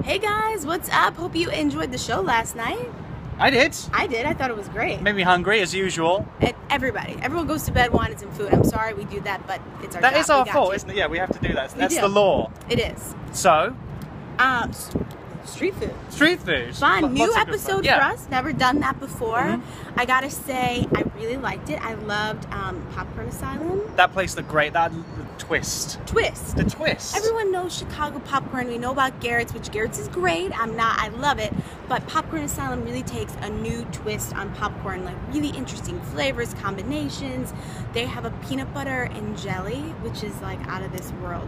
Hey guys, what's up? Hope you enjoyed the show last night. I did. I did. I thought it was great. Made me hungry as usual. Everyone goes to bed wanting some food. I'm sorry we do that, but it's our job. That is our fault, isn't it? Yeah, we have to do that. That's the law. It is. So? Street food. Street food. Fun. New episode for us. Never done that before. I gotta say, I really liked it. I loved Popcorn Asylum. That place looked great. That twist. The twist. The Everyone knows Chicago popcorn. We know about Garrett's, which Garrett's is great. I love it. But Popcorn Asylum really takes a new twist on popcorn, like really interesting flavors, combinations. They have a peanut butter and jelly, which is like out of this world.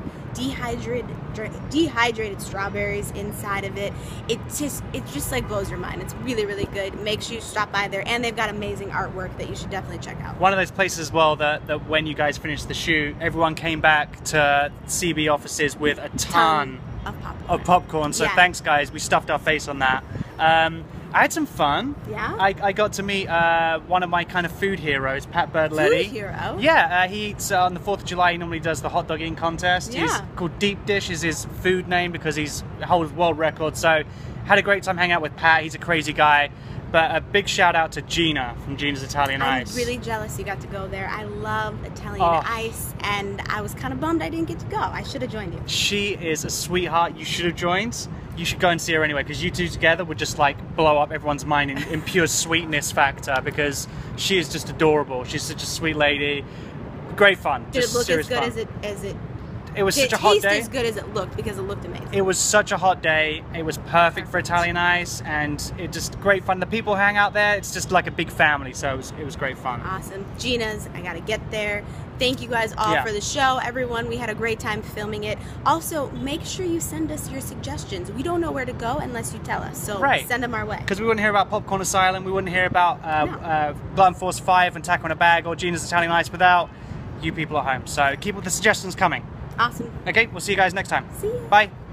Dehydrated strawberries inside of it. It just like blows your mind. It's really, really good. Make sure you stop by there, and they've got amazing artwork that you should definitely check out. One of those places as well that when you guys finished the shoot, everyone came back to CB offices with a ton of popcorn. So thanks guys, we stuffed our face on that. I had some fun. Yeah? I got to meet one of my kind of food heroes, Pat Birdletti. Food hero? Yeah, he eats on the 4th of July, he normally does the hot dog eating contest. Yeah. He's called Deep Dish is his food name because he's holds world record. So had a great time hanging out with Pat. He's a crazy guy. But a big shout out to Gina from Gina's Italian Ice. I'm really jealous you got to go there. I love Italian ice, and I was kind of bummed I didn't get to go. I should have joined you. She is a sweetheart. You should have joined. You should go and see her anyway, because you two together would just like blow up everyone's mind in pure sweetness factor, because she is just adorable. She's such a sweet lady. Great fun. Did it look as good as it? It was such a hot day. As good as it looked, because it looked amazing. It was such a hot day. It was perfect for Italian ice, and it just great fun. The people hang out there. It's just like a big family, so it was great fun. Awesome. Gina's, I gotta get there. Thank you guys all for the show. Everyone, we had a great time filming it. Also, make sure you send us your suggestions. We don't know where to go unless you tell us, so send them our way. Because we wouldn't hear about Popcorn Asylum, we wouldn't hear about Blood and Force 5 and Taco in a Bag or Gina's Italian Ice without you people at home. So keep the suggestions coming. Awesome. Okay, we'll see you guys next time. See ya. Bye.